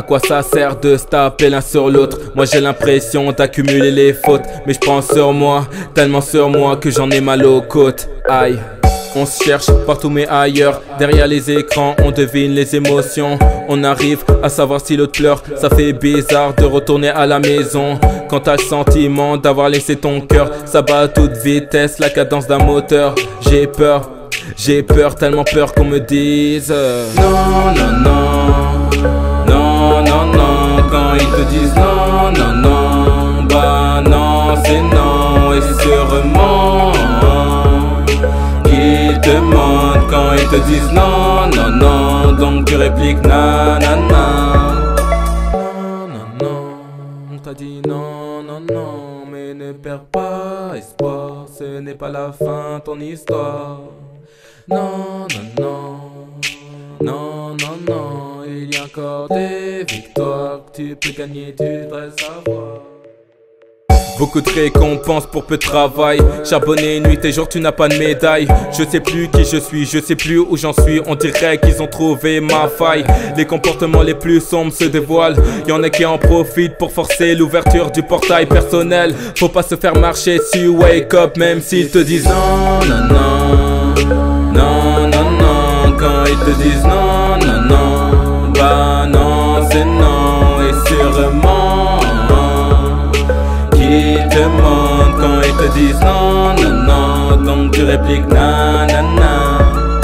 À quoi ça sert de se taper l'un sur l'autre? Moi j'ai l'impression d'accumuler les fautes, mais je prends sur moi, tellement sur moi que j'en ai mal aux côtes. Aïe. On se cherche partout mais ailleurs. Derrière les écrans on devine les émotions. On arrive à savoir si l'autre pleure. Ça fait bizarre de retourner à la maison quand t'as le sentiment d'avoir laissé ton cœur. Ça bat à toute vitesse, la cadence d'un moteur. J'ai peur, tellement peur qu'on me dise non, non, non, non, non, non. Quand ils te disent non, non, non, bah non, c'est non. Et sûrement qu'ils te mentent quand ils te disent non, non, non. Donc tu répliques na, na, na. Non, non, non, on t'a dit non, non, non. Mais ne perds pas espoir, ce n'est pas la fin de ton histoire. Non, non, non, non, non, non, il y a encore des victoires que tu peux gagner, tu devrais savoir. Beaucoup de récompenses pour peu de travail. Charbonné nuit et jour, tu n'as pas de médaille. Je sais plus qui je suis, je sais plus où j'en suis. On dirait qu'ils ont trouvé ma faille. Les comportements les plus sombres se dévoilent. Y'en a qui en profitent pour forcer l'ouverture du portail personnel. Faut pas se faire marcher si wake up, même s'ils te disent non, non, non. Non, non, non, quand ils te disent non, non, non, bah non, c'est non, et sûrement qu'ils te mentent quand ils te disent non, non, non, donc tu répliques na, na, na.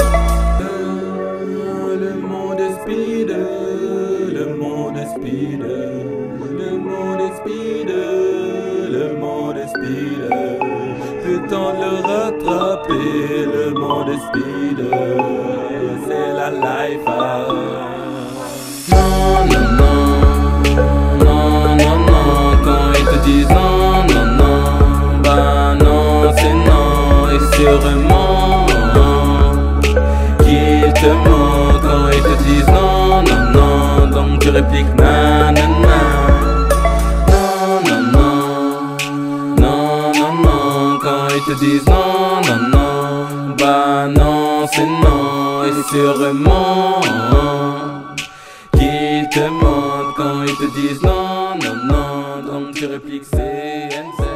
Le monde est speed, le monde est speed, le monde est speed, le monde est speed. Peut-on le rattraper, le monde est speed, c'est la life. Non, non, non, non, non, non, quand ils te disent non, non, non, bah non, c'est non, et sûrement qu'ils te mentent quand ils te disent non, non, non, donc tu répliques na, na, na. Ils te disent non, non, non, bah non, c'est non, et sûrement qu'ils te mentent quand ils te disent non, non, non, donc tu répliques CNZ.